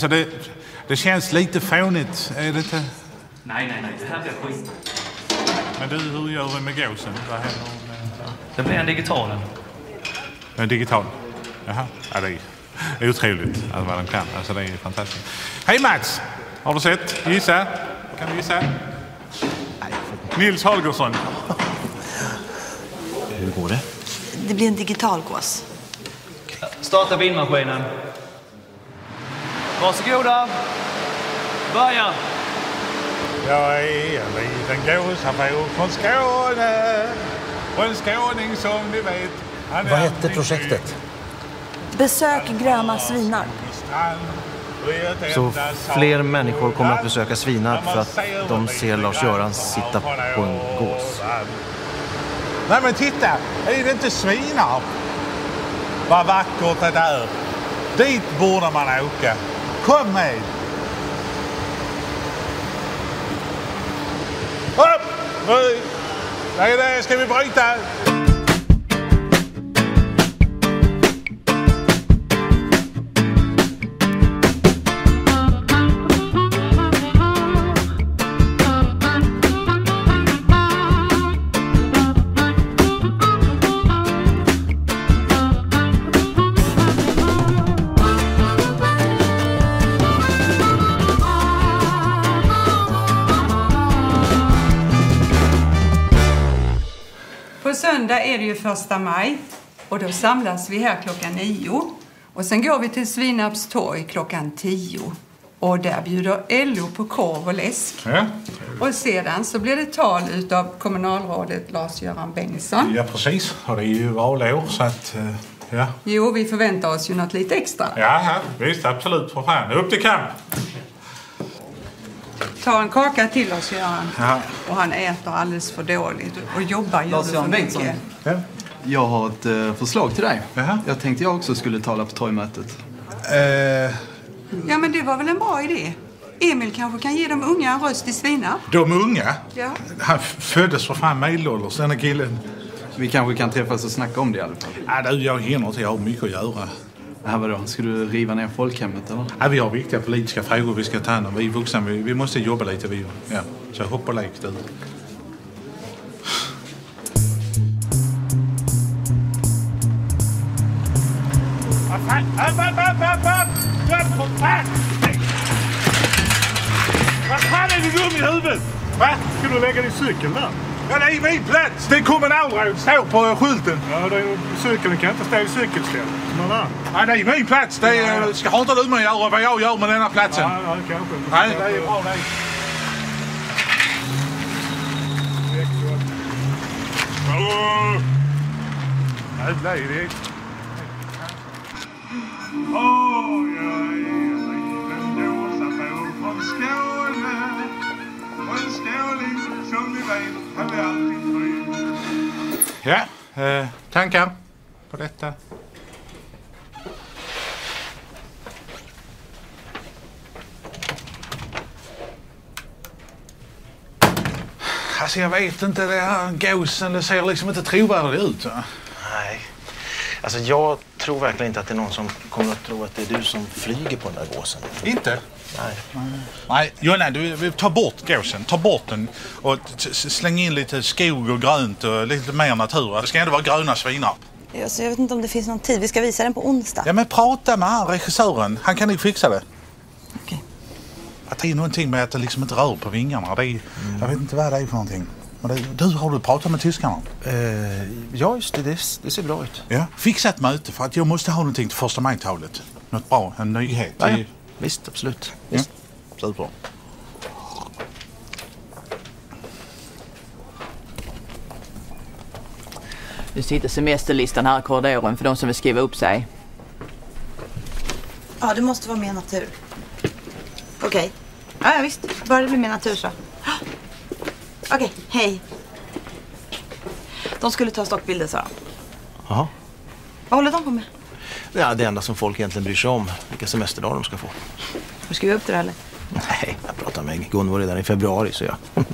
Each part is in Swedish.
Alltså det känns lite fånigt, är det inte? Nej, det här blir skit. Men du, hur gör vi med gåsen? Vad händer med... Det blir en digital. En digital? Jaha, ja, det är otroligt alltså, vad de kan. Alltså det är fantastiskt. Hej Mats! Har du sett? Gissa? Kan du gissa? Nej. Nils Holgersson. Hur går det? Det blir en digital gås. Starta bildmaskinen. Varsågoda. Börja. Jag är en liten gåsafår från Skåne. Och en skåning som ni vet. Vad hette projektet? Besök gröna svinar. Så fler människor kommer att besöka Svinarp för att de ser Lars-Göran sitta på en gås. Nej men titta, är det inte Svinarp? Vad vackert det där. Dit borde man åka. Kom med! Upp! Nej, ska vi bryta? På söndag är det ju 1 maj och då samlas vi här klockan 9. Och sen går vi till Svinarps torg klockan 10. Och där bjuder LO på korv och läsk. Ja. Och sedan så blir det tal utav kommunalrådet Lars-Göran Bengtsson. Ja, precis. Och det är ju valår så att, ja. Jo, vi förväntar oss ju något lite extra. Ja, visst, absolut. För fan. Upp till kamp! Ta en kaka till Lars-Göran. Ja. Och han äter alldeles för dåligt och jobbar ju för Bengtsson. mycket. Ja. Jag har ett förslag till dig. Jaha. Jag tänkte jag också skulle tala på torgmötet. Ja, men det var väl en bra idé. Emil kanske kan ge de unga en röst i Svinarp. De unga? Ja. Han föddes för fan medelålders, den här killen. Vi kanske kan träffas och snacka om det i alla fall. Ja, jag hinner inte, jag har mycket att göra. Vadå? Ska du riva ner folkhemmet eller? Ja, vi har viktiga politiska frågor vi ska ta hand om. Vi vuxna, vi måste jobba lite. Ja. Så hopp och lek du. Vad fan är du dum i huvudet? Va? Ska du lägga din cykel där? Ja, det är min plats. Det är kommunalråd. Står på skylten. Ja, cykeln kan inte stå i cykelställ. Ja, det är min plats. Det är, ska inte du med att göra vad jag gör med denna platsen? Ja, kanske. Nej, det är bra det. Jävlar är det. Åh, jag är en liten gåsafår från Skåne. Och en skåning som ni vet, han är alltid fri. Ja, tankar på detta? Alltså jag vet inte, det här gåsen, det ser liksom inte trovärdigt ut. Va? Nej. Alltså jag tror verkligen inte att det är någon som kommer att tro att det är du som flyger på den där gåsen. Inte? Nej. Nej, Jonna, du tar bort gåsen. Ta bort den och släng in lite skog och grönt och lite mer natur. Det ska ändå vara gröna Svinarp. Alltså, jag vet inte om det finns någon tid. Vi ska visa den på onsdag. Ja, men prata med han, regissören. Han kan nog fixa det. Okej. Att det är någonting med att det liksom inte rör på vingarna. Det är, jag vet inte vad det är för någonting. Men du, har du pratat med tyskarna? Ja, just det. Det ser bra ut. Ja. Fixa ett möte för att jag måste ha någonting till 1 maj-talet. Något bra, en nyhet. Ja. Visst, absolut. Visst. Ja. Super. Nu sitter semesterlistan här i korridoren för de som vill skriva upp sig. Ja, det måste vara mer natur. Okej. Ja, visst. Bara det blir mer natur så. Okej, hej. De skulle ta stockbilder, sa de. Jaha. Vad håller de på med? Ja, det enda som folk egentligen bryr sig om. Vilka semesterdagar de ska få. Hur ska vi upp det eller? Nej, jag pratade med Gunvor redan i februari, så jag.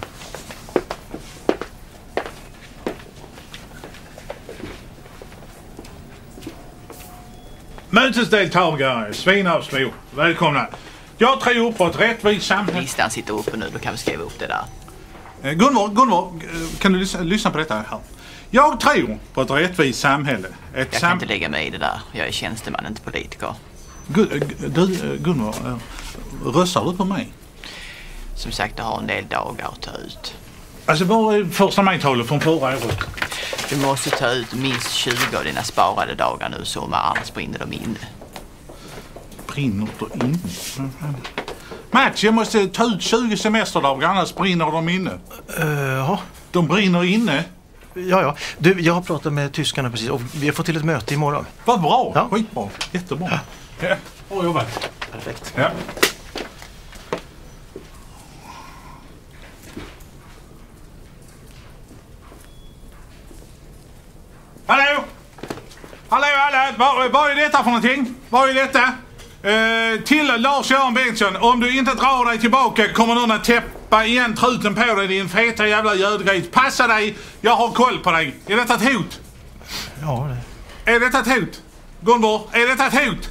Mötesdeltagare, Svinarpsbo, välkomna. Jag tror på ett rättvist samhälle. Listan sitter uppe nu, då kan vi skriva upp det där. Gunvor, kan du lyssna på detta här? Jag tror på ett rättvist samhälle. Jag kan inte lägga mig i det där. Jag är tjänsteman, inte politiker. Gunvor, röstar du på mig? Som sagt, jag har en del dagar att ta ut. Alltså, vad är första maj-talet från förra året? Du måste ta ut minst 20 av dina sparade dagar nu i sommar, annars brinner de inne. Brinner de inne? Mats, jag måste ta ut 20 semesterdagar, annars brinner de inne. Ja. De brinner inne? Ja. Du, jag har pratat med tyskarna precis och vi har fått till ett möte imorgon. Vad bra, ja. Skitbra, jättebra. Ja. Bra jobbat. Perfekt. Ja. Hallå! Vad är detta för någonting? Vad är detta? Till Lars-Göran Bengtsson, om du inte drar dig tillbaka kommer någon att täppa igen truten på dig, din feta jävla gödgris. Passa dig, jag har koll på dig. Är detta ett hot? Ja, det. Är detta ett hot? Gunvor, är detta ett hot?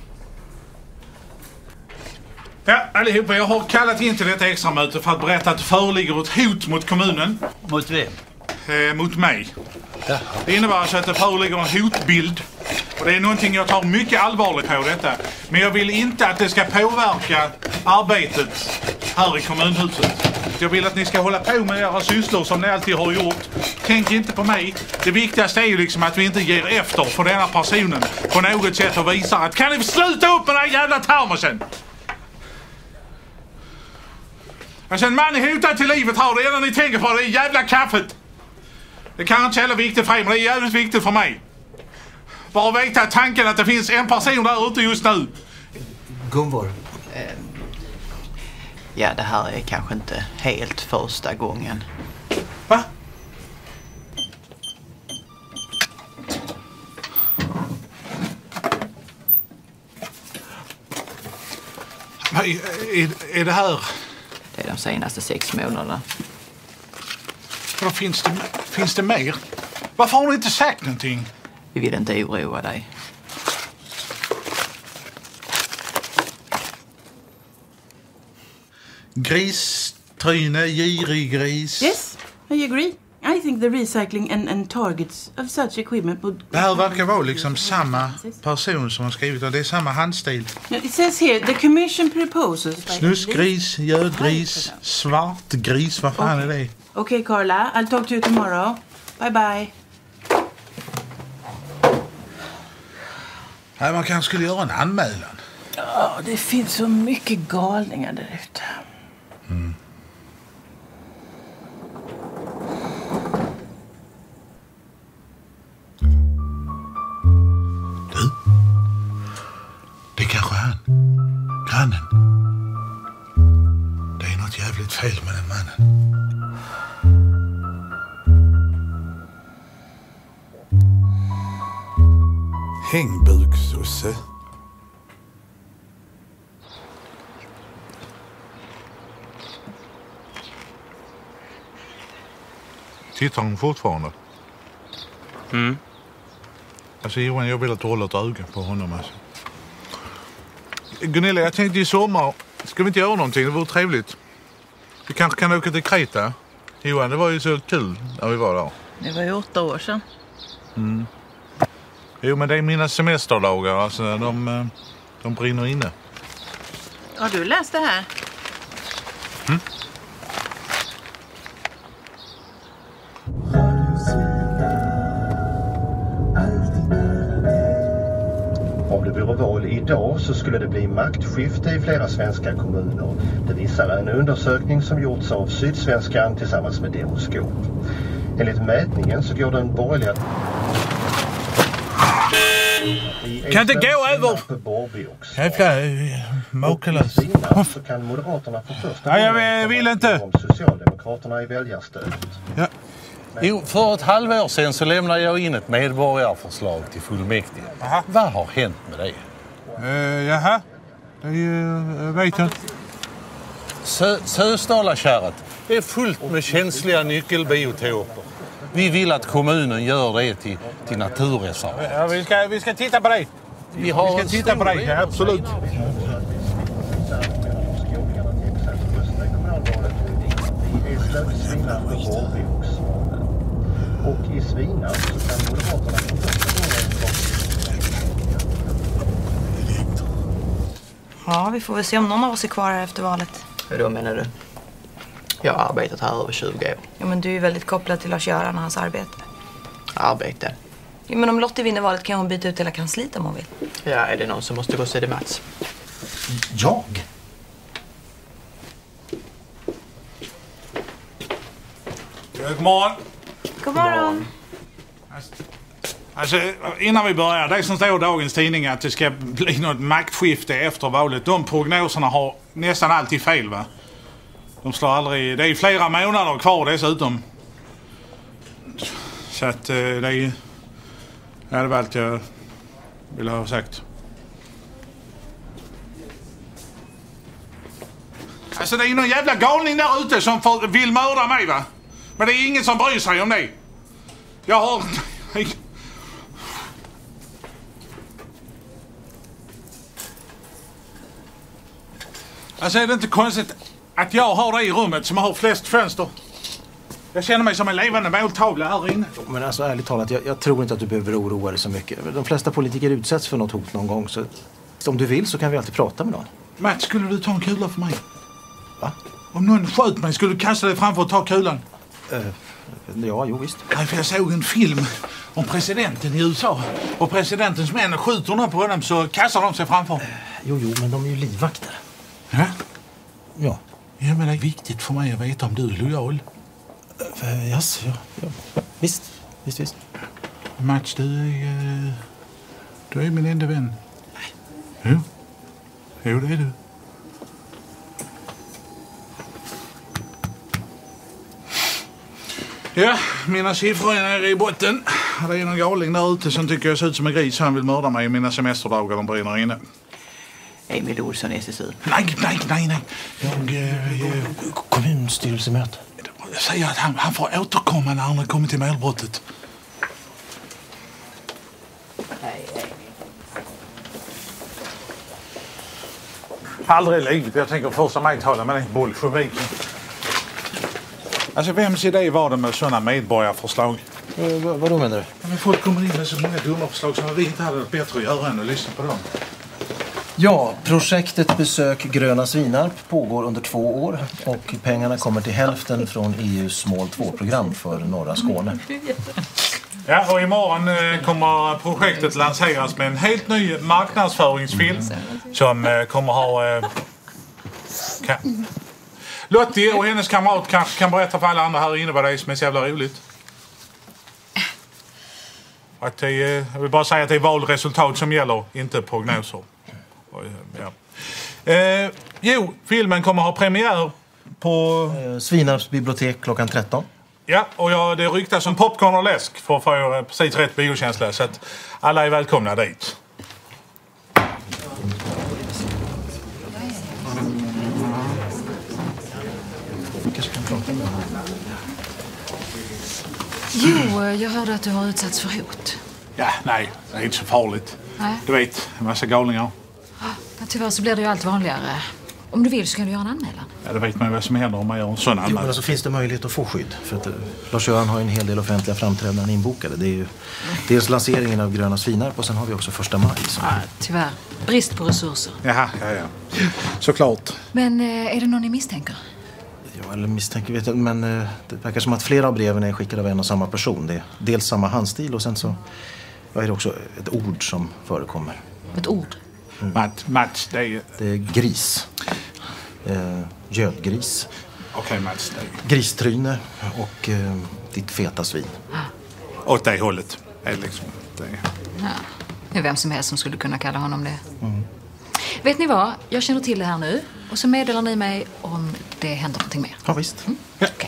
Ja, allihopa, jag har kallat in till detta extra möte för att berätta att det föreligger ett hot mot kommunen. Mot vem? Mot mig. Det innebär alltså att det föreligger en hotbild. Och det är någonting jag tar mycket allvarligt på detta. Men jag vill inte att det ska påverka arbetet här i kommunhuset. Jag vill att ni ska hålla på med era sysslor som ni alltid har gjort. Tänk inte på mig. Det viktigaste är ju liksom att vi inte ger efter för denna personen på något sätt och visar att kan ni sluta upp med den här jävla termosen? Alltså en man är hotad till livet här. Det enda ni tänker på det är jävla kaffet. Det kan inte heller viktigt för er, men det är jävligt viktigt för mig. Bara veta tanken att det finns en person där ute just nu. Gunvor. Ja, det här är kanske inte helt första gången. Va? Är det här? Det är de senaste 6 månaderna. Då finns det mer? Varför har ni inte sagt någonting? Vi vill inte oroa dig. Gristryne, girig gris. Yes, I agree. I think the recycling and targets of such equipment would... Det här verkar vara liksom samma person som har skrivit och det är samma handstil. It says here, the commission proposes... Snuskgris, gödgris, svartgris, vad fan är det? Okay, Carla, I'll talk to you tomorrow. Bye bye. Nej, man kanske skulle göra en anmälan. Ja, det finns så mycket galningar där ute. Mm. Du, det kanske är han, grannen. Det är något jävligt fel med den mannen. Hängbuksosse. Tittar hon fortfarande? Mm. Alltså Johan, jag vill att du håller ett öga på honom alltså. Gunilla, jag tänkte i sommar, ska vi inte göra någonting? Det vore trevligt. Vi kanske kan åka till Kreta. Johan, det var ju så kul när vi var där. Det var ju 8 år sedan. Mm. Jo, men det är mina semesterdagar, alltså de brinner inne. Har du läst det här? Mm. Om det vore val idag så skulle det bli maktskifte i flera svenska kommuner. Det visar en undersökning som gjorts av Sydsvenskan tillsammans med Demoskop. Enligt mätningen så går den borgerliga... Kan inte gå över! Jävla makalös. Så kan Moderaterna få första... Nej, jag vill inte. ...om Socialdemokraterna i väljarstödet. Ja. Jo, för ett halvår sedan så lämnade jag in ett medborgarförslag till fullmäktige. Aha. Vad har hänt med det? Jaha, det vet jag inte. Sösdalakärret, det är fullt med känsliga nyckelbiotoper. Vi vill att kommunen gör det till naturreservat. Ja, vi ska titta på det. Vi ska titta på det, ja, absolut. utanför Hårby-Oxsvanen. Och i Svinarp så kan Moderaterna för första gången. Ja, vi får väl se om någon av oss är kvar här efter valet. Hur då menar du? Jag har arbetat här över 20 år. Ja, men du är ju väldigt kopplad till Lars-Göran och hans arbete. Arbete? Ja, men om Lottie vinner valet kan hon byta ut hela kansliet om hon vill. Ja, är det någon som måste gå och se det, Mats? Jag? God morgon. God morgon. Alltså, innan vi börjar, det som står i dagens tidning att det ska bli något maktskifte efter valet. De prognoserna har nästan alltid fel, va? De slår aldrig... Det är flera månader kvar dessutom. Så att det är... Ja, det var allt jag ville ha sagt. Alltså, det är någon jävla galning där ute som vill mörda mig, va? Men det är ingen som bryr sig om det. Jag har... Alltså, är det inte konstigt att jag har det i rummet som har flest fönster? Jag känner mig som en levande måltavla här inne. Men alltså ärligt talat, jag tror inte att du behöver oroa dig så mycket. De flesta politiker utsätts för något hot någon gång. Så om du vill så kan vi alltid prata med någon. Mats, skulle du ta en kula för mig? Va? Om någon sköt mig, skulle du kasta dig framför och ta kulan? Ja, jo visst. Nej, för jag såg en film om presidenten i USA. Och presidentens män skjuter någon på honom så kastar de sig framför. Jo, men de är ju livvakter. Ja? Ja. Ja, men det är viktigt för mig att veta om du är lojal. Yes, ja. Visst. Mats, du är min enda vän. Nej. Jo, det är du. Ja, mina siffror är nere i botten. Det är någon galing där ute som tycker jag ser ut som en gris. Han vill mörda mig i mina semesterdagar. De brinner inne. Emil Olsson, SSU. Nej. Kommunstyrelsemöte. Jag säger att han får återkomma när han har kommit till målbrottet. Aldrig i livet. Jag tänker första maj tala med den bolsjeviken. Alltså, vems idé var det med sådana medborgarförslag? Vad då menar du? Men folk kommer in med så många dumma förslag som vi inte hade något bättre att göra än att lyssna på dem. Ja, projektet Besök Gröna Svinarp pågår under 2 år och pengarna kommer till hälften från EUs mål 2-program för norra Skåne. Ja, och imorgon kommer projektet lanseras med en helt ny marknadsföringsfilm som kommer ha... Lottie och hennes kamrat kanske kan berätta för alla andra här inne vad det är som är så jävla roligt. Att jag vill bara säga att det är valresultat som gäller, inte prognoser. Ja. Filmen kommer ha premiär på... Svinarps bibliotek klockan 13. Ja, och det ryktas som popcorn och läsk för att få precis rätt biokänsla. Så att alla är välkomna dit. Jo, jag hörde att du har utsatts för hot. Ja, nej, det är inte så farligt. Nej. Du vet, en massa galningar. Ja, tyvärr så blir det ju allt vanligare. Om du vill så kan du göra en anmälan. Ja, det vet man ju vad som händer om man gör en sån anmälan. Jo, men alltså finns det möjlighet att få skydd? För att Lars-Göran har ju en hel del offentliga framträdanden inbokade. Det är ju dels lanseringen av Gröna Svinarp och sen har vi också 1 maj. Ja, tyvärr. Brist på resurser. Jaha, ja. Såklart. Men är det någon ni misstänker? Ja, eller misstänker vet jag, men det verkar som att flera av breven är skickade av en och samma person. Det är dels samma handstil och sen så är det också ett ord som förekommer. Ett ord? Mats, det är gris. Gödgris. Okej, Mats. Gristryne och ditt feta svin. Åt det hållet. Är liksom, det är... Ja, det är vem som helst som skulle kunna kalla honom det. Vet ni vad? Jag känner till det här nu. Och så meddelar ni mig om det händer någonting mer. Ja, visst. Ja. Okej.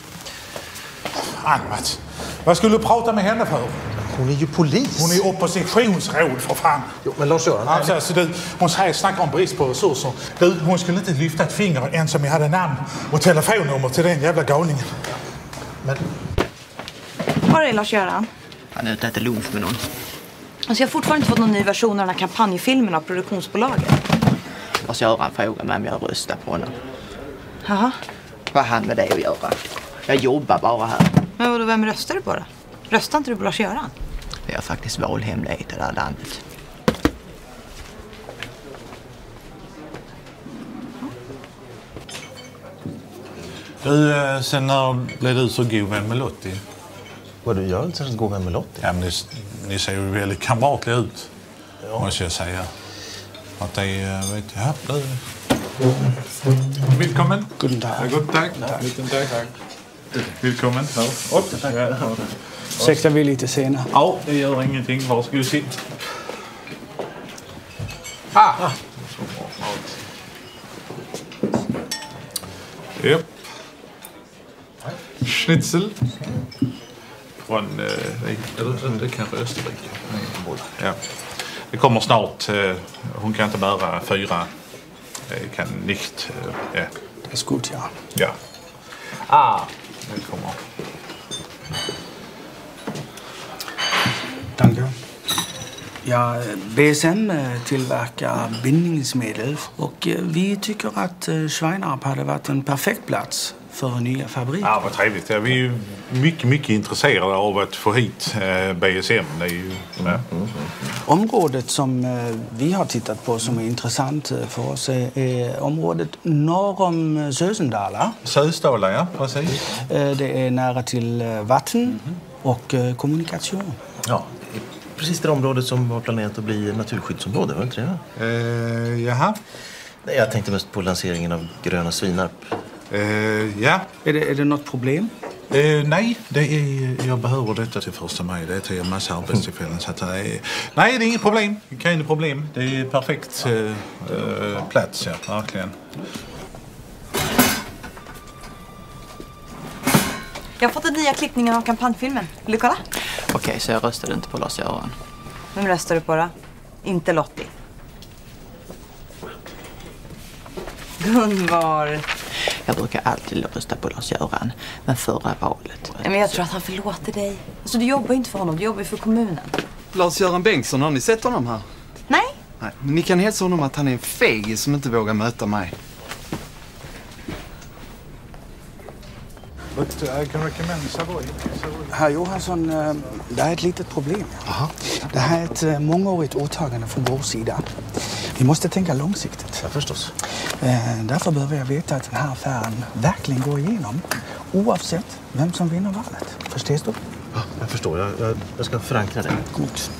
Mats, vad skulle du prata med henne för? Hon är ju polis. Hon är oppositionsråd, för fan. Jo, men Lars-Göran... Alltså, hon snackar om brist på resurser. Hon skulle inte lyfta ett finger ens om jag hade namn och telefonnummer till den jävla galningen. Men... Var är Lars-Göran? Han är ute och äter lunch med någon. Alltså, jag har fortfarande inte fått någon ny version av den här kampanjfilmen av produktionsbolaget. Lars-Göran frågar mig om jag röstar på honom. Jaha. Vad har han med det att göra? Jag jobbar bara här. Men vadå, vem röstar du på då? Röstar inte du på Lars-Göran? Det är faktiskt valhemlighet i det här landet. Du, sen när blev du så god vän med Lottie? Vad du gör inte så god vän med Lottie? Ja, men ni ser ju väldigt kamratliga ut, måste jag säga. Att det är, vet jag, du... Välkommen. Guten Tag. Guten Tag. Guten Tag. Välkommen. Ursäkta, vi är lite sena. Ja, det gör ingenting. Varsågod, sitt. Japp. Schnitzel. Från, det kanske Österrike. Ja. Det kommer snart. Hon kan inte bära 4. Kan nicht. Ja. Det är gut, ja. Ja. Det kommer. Danke. Ja, BSM tillverkar bindningsmedel och vi tycker att Schweinarp hade varit en perfekt plats för en nya fabrik. Ja, vad trevligt. Vi är ju mycket intresserade av att få hit BSM. Det är ju, Området som vi har tittat på som är intressant för oss är området norr om Sösendala. Sösdala, ja, precis. Det är nära till vatten och kommunikation. Ja, precis det området som var planerat att bli naturskyddsområde, var inte det? Jaha. Nej, jag tänkte mest på lanseringen av Gröna Svinarp. Ja. Är det något problem? Nej, jag behöver detta till 1 maj. Det är till en massa arbetstillfällen. Så att nej, det är inget problem. Inget problem. Det är perfekt plats, ja, verkligen. Jag har fått en nya klippningen av kampanjfilmen. Vill du kolla? Okej, så jag röstade inte på Lars-Göran. Vem röstar du på då? Inte Lottie. Gunvar. Jag brukar alltid rösta på Lars-Göran. Men förra valet... Men jag tror att han förlåter dig. Alltså, du jobbar ju inte för honom, du jobbar ju för kommunen. Lars-Göran Bengtsson, har ni sett honom här? Nej. Nej, men ni kan hälsa honom att han är en feg som inte vågar möta mig. But I can recommend Savoy. Herr Johansson, det här är ett litet problem. Aha. Det här är ett mångårigt åtagande från vår sida. Vi måste tänka långsiktigt. Ja, förstås. Därför behöver jag veta att den här affären verkligen går igenom. Oavsett vem som vinner valet. Förstås du? Ja, jag förstår. Jag ska förankra det. Gut.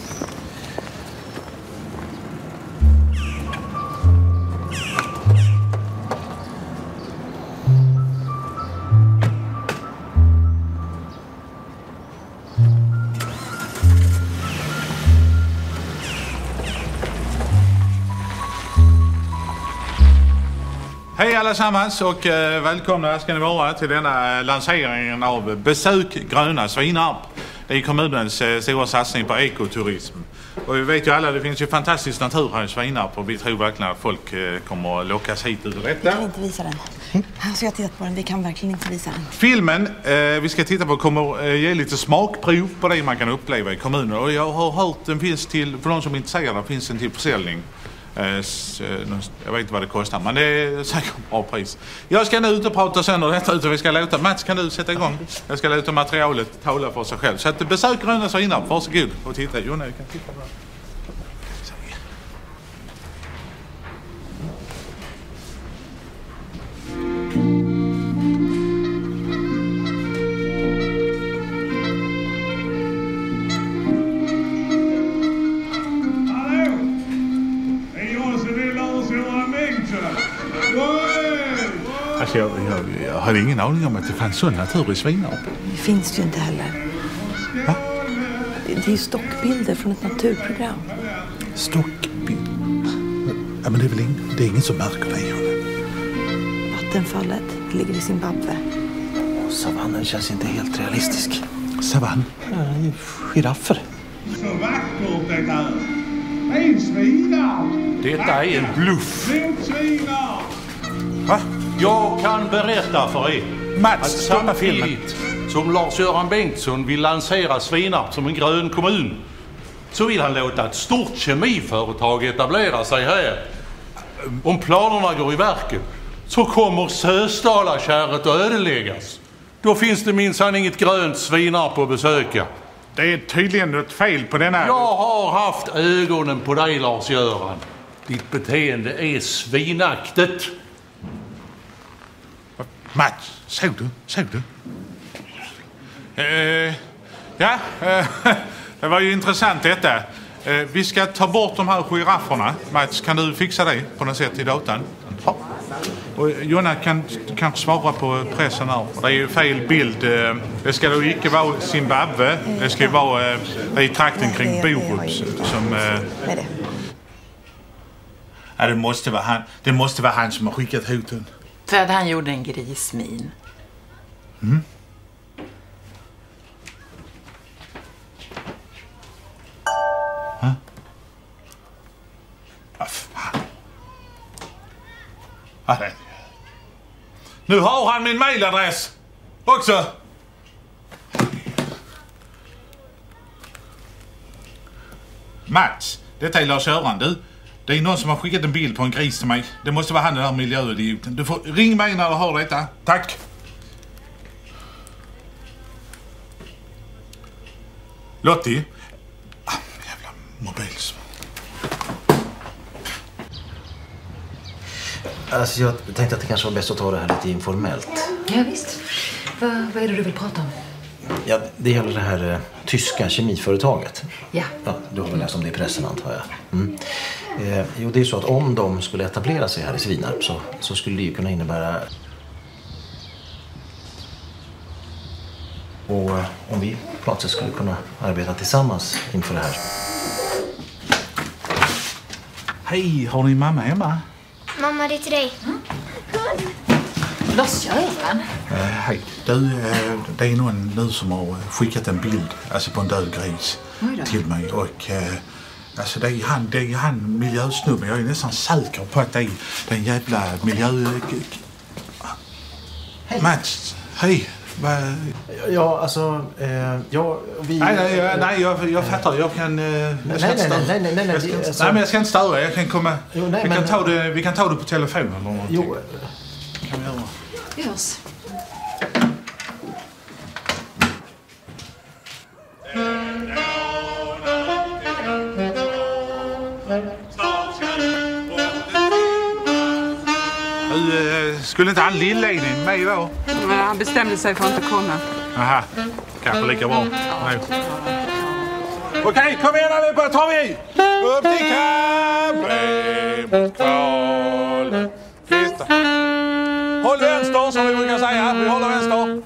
Hej allesammans och välkomna ska ni vara till denna lanseringen av Besök Gröna Svinarp. Det är kommunens stora satsning på ekoturism. Och vi vet ju alla, det finns ju fantastisk natur här i Svinarp och vi tror verkligen att folk kommer att lockas hit ur detta. Jag kan inte visa den. Alltså jag har tittat på den, vi kan verkligen inte visa den. Filmen vi ska titta på kommer ge lite smakprov på det man kan uppleva i kommunen. Och jag har hört den finns till, för de som är intresserade, finns den till försäljning. Jag vet inte vad det kostar, men det är säkert bra pris. Jag ska nu ut och prata sönder detta ut och vi ska låta Mats, kan du sätta igång? Jag ska låta materialet tala för sig själv. Så att besök Gröna Svinarp, varsågod och titta. Jo, nej, kan titta på det. Alltså jag hade ingen aning om att det fanns sån natur i Svinarp. Det finns ju inte heller. Va? Det är ju stockbilder från ett naturprogram. Stockbild? Ja, men det är ingen som märker det. Vattenfallet ligger i Zimbabwe. Savannen känns inte helt realistisk. Savann? Ja, det är ju giraffer. Så vackert det här. En Svinarp. Detta är en bluff. Svinarp. Va? Jag kan berätta för er Mats, att stoppa filmen. samtidigt som Lars-Göran Bengtsson vill lansera Svinarp som en grön kommun så vill han låta ett stort kemiföretag etablera sig här. Om planerna går i verket så kommer Sösdala-kärret att ödeläggas. Då finns det minsann inget grönt Svinarp att besöka. Det är tydligen något fel på den här... Jag har haft ögonen på dig, Lars-Göran. Ditt beteende är svinaktigt. Mats, såg du? Det var ju intressant detta. Vi ska ta bort de här girafferna. Mats, kan du fixa det på något sätt i datan? Ja. Och Jonna kan svara på pressen här. Det är ju fel bild. Det ska då inte vara Zimbabwe. Det ska ju vara i trakten kring Borup som... Ja, det måste vara han som har skickat hoten. För att han gjorde en grismin. Mm. Nu har han min mailadress också. Mats, detta är Lars-Göran. Det är någon som har skickat en bild på en gris till mig. Det måste vara han, den här miljöidioten. Du får ring mig när du har detta. Tack. Lottie. Jävla mobils. Alltså jag tänkte att det kanske var bäst att ta det här lite informellt. Ja, visst. Vad är det du vill prata om? Ja, det gäller det här tyska kemiföretaget. Ja. Ja, du har väl läst om det i pressen, antar jag. Mm. Jo, det är så att om de skulle etablera sig här i Svinarp så skulle det ju kunna innebära... Och om vi plötsligt skulle kunna arbeta tillsammans inför det här. Hej, har ni mamma hemma? Mamma, det är till dig. Lars-Göran? Hej. Du, det är någon nu som har skickat en bild alltså på en död gris till mig. Och alltså det är han miljösnubben. Jag är nästan säker på att det är den jävla miljö... Hej. Mats, hej. Ja, alltså... vi... Nej, jag fattar. Jag kan... Nej, men jag ska inte störa. Jag kan komma... Jo, vi kan ta det på telefon eller någonting. Jo. Kan vi göra? Vi hörs. Skulle inte han Lill-Lenin med då? Nej, han bestämde sig för att inte komma. Aha, kanske lika bra. Nej. Okej, kom igen allihopa, tar vi! Upp till kamp mot kval. Håll vänster som vi brukar säga. Vi håller vänster.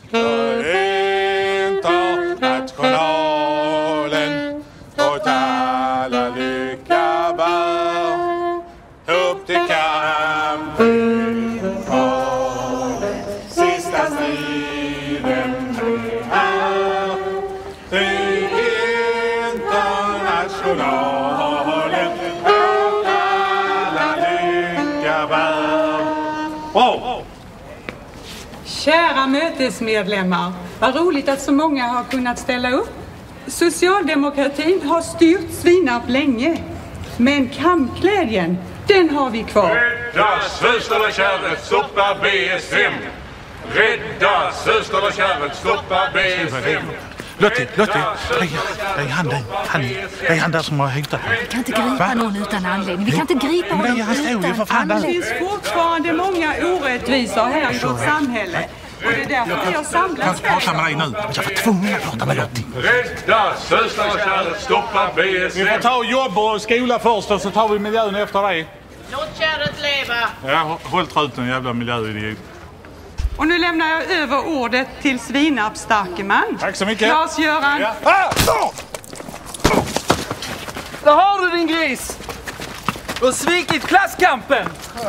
Internationalen och alla lycka bär. Upp till kamp mot kval. Sista striden är här. Internationalen och alla lycka bär. Wow! Kära mötesmedlemmar, vad roligt att så många har kunnat ställa upp. Socialdemokratin har styrt Svinarp länge, men kampglädjen, den har vi kvar. Rädda Söster och kärret, stoppa BS5. Rädda Söster och kärret, stoppa BS5. Lottie, det är han där som har hotat mig. Vi kan inte gripa någon utan anledning. Vi kan inte gripa honom utan anledning. Det finns fortfarande många orättvisor här i vårt samhälle. Och det är därför vi har samlats här. Jag kan prata med dig nu. Jag var tvungen att prata med Lottie. Rädda Söster och kärret, stoppa BS5. Vi får ta jobb och skola först och så tar vi miljön efter dig. Låt kärret leva. Ja, håll truten, jävla miljöidiot. Och nu lämnar jag över ordet till Svinarps Starkeman. Tack så mycket. Lars-Göran. Ja. Där har du din gris! Du har svikit klasskampen!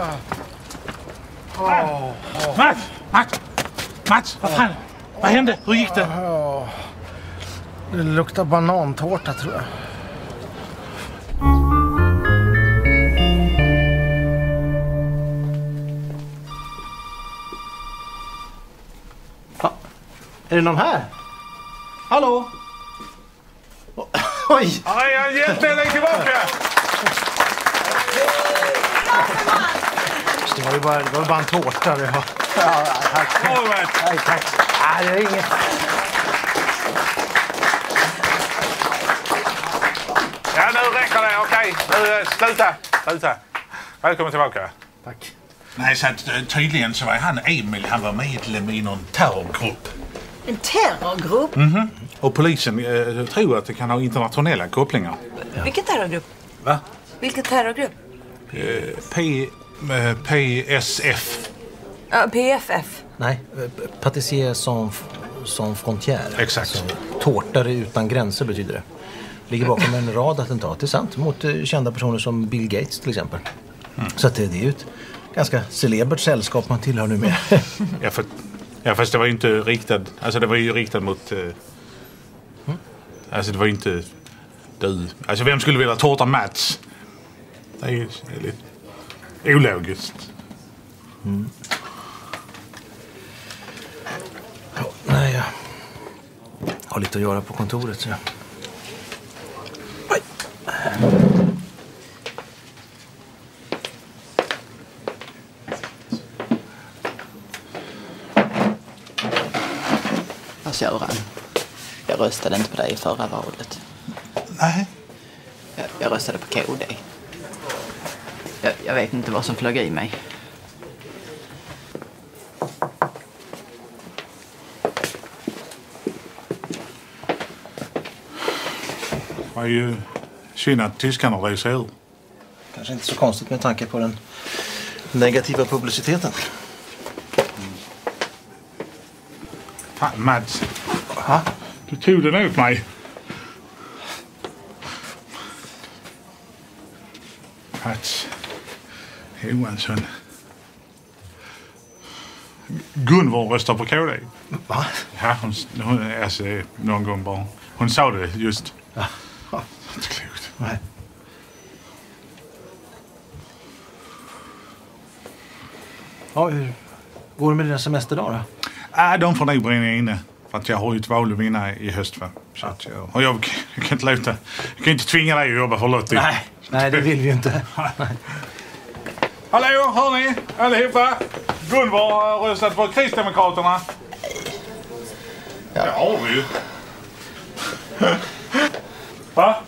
Mats, vad fan? Vad hände? Hur gick det? Det luktar banantårta, tror jag. Är det någon här? Hallå? Oj! Ja, jag hjälpte dig tillbaka! Det var ju bara en tårta. Ja, tack. Tack. Nej, det är inget. Ja, nu räcker det. Okej. Nu, sluta. Välkommen tillbaka. Tack. Nej, så att, tydligen så var han Emil. Han var medlem i någon terrorgrupp. En terrorgrupp? Mhm. Och polisen tror att det kan ha internationella kopplingar. Vilken terrorgrupp? Va? Vilken terrorgrupp? PSF. Ja, PFF. Nej, Pâtissier sans frontières. Exakt. Alltså, tårtare utan gränser betyder det. Ligger bakom en rad attentat, det är sant. Mot kända personer som Bill Gates till exempel. Så att det är ju ett ganska celebert sällskap man tillhör nu med. Ja, fast det var ju inte riktat. Alltså det var ju riktat mot... Alltså det var ju inte... Du. Alltså vem skulle vilja tårta Mats? Det är ju lite ologiskt. Ja, nej, jag har lite att göra på kontoret. Så. Göran, jag röstade inte på dig i förra valet. Nej. Jag röstade på KD. Jag vet inte vad som flög i mig. Det var ju synd att tyskarna reser ur. Kanske inte så konstigt med tanke på den negativa publiciteten. Fan, Mads. Du tog den ut mig. Mats Johansson. Gunvor röstar på KD. Va? Ja, hon alltså, någon gång bara. Hon sa det just. Ja. Inte klokt. Nej. Ja, hur går det med dina semesterdagar då? De får nog brinna inne. För att jag har ju ett val att vinna i höst. Va? Så att jag kan inte låta... Jag kan inte tvinga dig att jobba för Lottie. Nej, det vill vi ju inte. Hallå, hör ni? Allihopa? Gunvor har röstat på Kristdemokraterna. Ja. Det har vi ju. Va?